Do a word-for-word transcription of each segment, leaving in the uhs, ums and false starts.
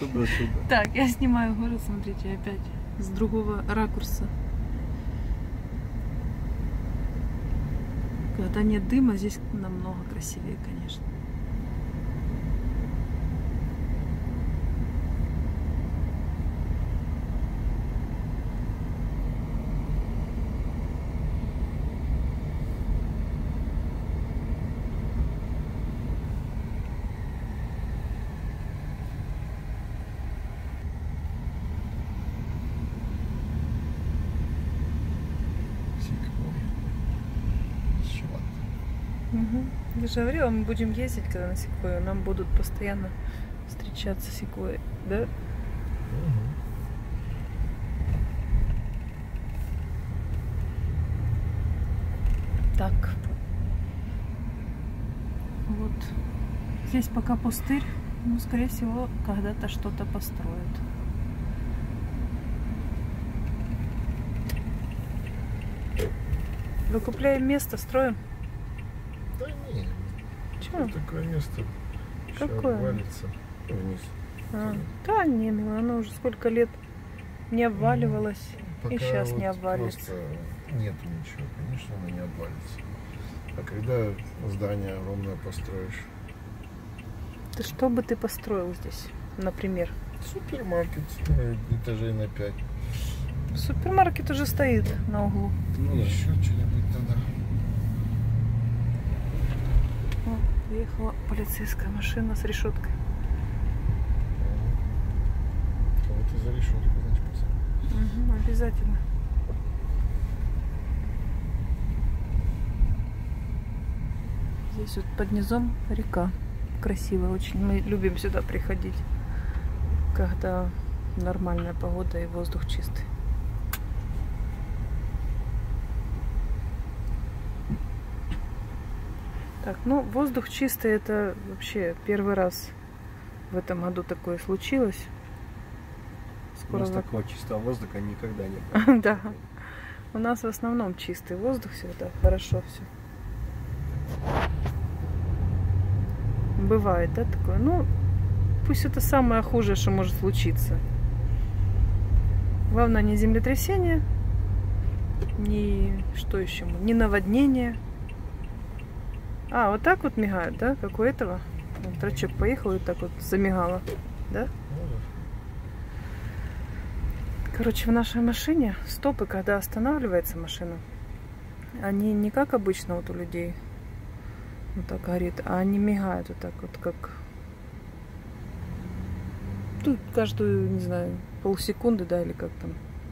супер, супер. Так, я снимаю город, смотрите, опять с другого ракурса. Когда нет дыма, здесь намного красивее, конечно. Угу. Я же говорила, мы будем ездить, когда на секвойю, нам будут постоянно встречаться секвойи, да? Угу. Так. Вот. Здесь пока пустырь, но, скорее всего, когда-то что-то построят. Выкупляем место, строим? Да нет. Чего? Такое место. Какое? Обвалится вниз. А, да не, мило, оно уже сколько лет не обваливалось, ну, и сейчас вот не обвалится. Просто нету ничего, конечно, оно не обвалится. А когда здание огромное построишь? Да что бы ты построил здесь, например? Супермаркет этажей на пять. Супермаркет уже стоит на углу. Ну, еще что-нибудь тогда. О, приехала полицейская машина с решеткой. Кого-то за решетку, значит, посадить. Угу, обязательно. Здесь вот под низом река. Красивая очень. Мы любим сюда приходить, когда нормальная погода и воздух чистый. Так, ну, воздух чистый, это вообще первый раз в этом году такое случилось. Скоро у нас за... такого чистого воздуха никогда не было. Да. У нас в основном чистый воздух всегда, хорошо все. Бывает, да, такое? Ну, пусть это самое худшее, что может случиться. Главное, не землетрясение, ни что еще, ни наводнение. А, вот так вот мигают, да, как у этого? Вон, трачок поехал и так вот замигало, да? Короче, в нашей машине стопы, когда останавливается машина, они не как обычно вот у людей вот так горит, а они мигают вот так вот, как тут каждую, не знаю, полсекунды, да, или как там.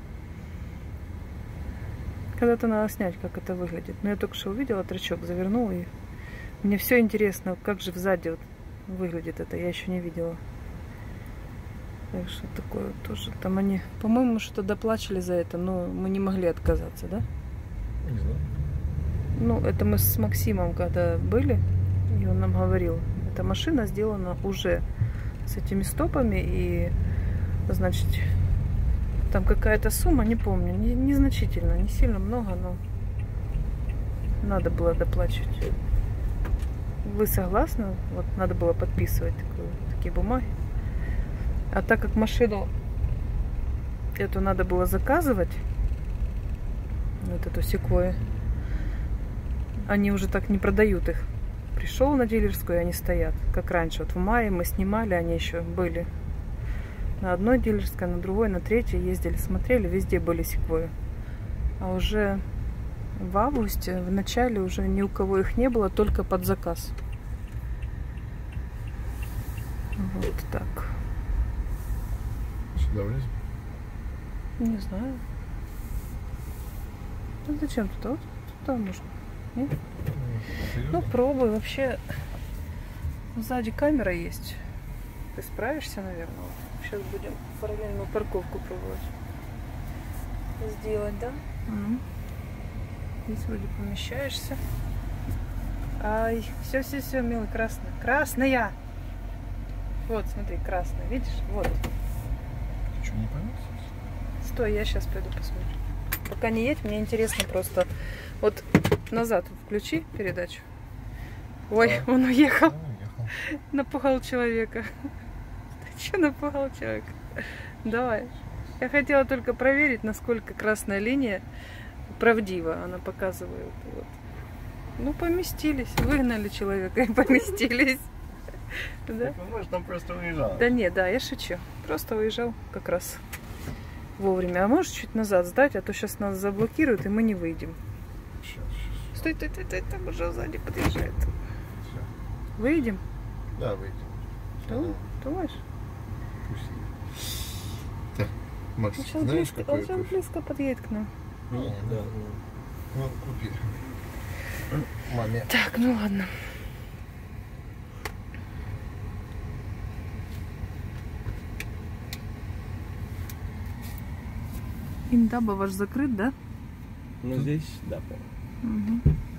Когда-то надо снять, как это выглядит. Но я только что увидела, трачок завернул, и мне все интересно, как же сзади вот выглядит это, я еще не видела. Так что такое тоже. Там они, по-моему, что-то доплачивали за это, но мы не могли отказаться, да? Не знаю. Ну, это мы с Максимом когда были, и он нам говорил, эта машина сделана уже с этими стопами, и, значит, там какая-то сумма, не помню, не, незначительно, не сильно много, но надо было доплачивать. Вы согласны? Вот надо было подписывать такую, такие бумаги. А так как машину эту надо было заказывать, вот эту секвойю, они уже так не продают их. Пришел на дилерскую, и они стоят, как раньше. Вот в мае мы снимали, они еще были на одной дилерской, на другой, на третьей ездили, смотрели, везде были секвойи. А уже в августе, в начале уже ни у кого их не было, только под заказ. Вот так. Сюда влезем? Не знаю. Ну зачем туда? Вот туда можно. Нет? Ну пробуй. Вообще сзади камера есть. Ты справишься, наверное. Сейчас будем параллельную парковку пробовать сделать, да? Угу. Здесь вроде помещаешься. Ай, все, все, все, милый, красная. Красная! Вот, смотри, красная, видишь? Вот. Что, не понравилось? Стой, я сейчас пойду посмотрю. Пока не едь, мне интересно просто. Вот назад включи передачу. Ой, а, он уехал. Он уехал. Напугал человека. Че напугал человек? Давай. Я хотела только проверить, насколько красная линия правдива. Она показывает. Вот. Ну, поместились. Выгнали человека и поместились. Да? Может, он просто уезжал. Да нет, да, я шучу. Просто уезжал как раз вовремя. А можешь чуть назад сдать, а то сейчас нас заблокируют, и мы не выйдем. Сейчас, сейчас. Стой, стой, стой, стой, там уже сзади подъезжает. Все. Выйдем? Да, выйдем. Давай, думаешь? Пусть едет. Так, Макс, Он сейчас знаешь, близко, какой он сейчас кофе? близко подъедет к нам. Ну, да. Ну, купи. Маме. Так, ну ладно. Индаба ваш закрыт, да? Ну, здесь, да, по-моему. Угу.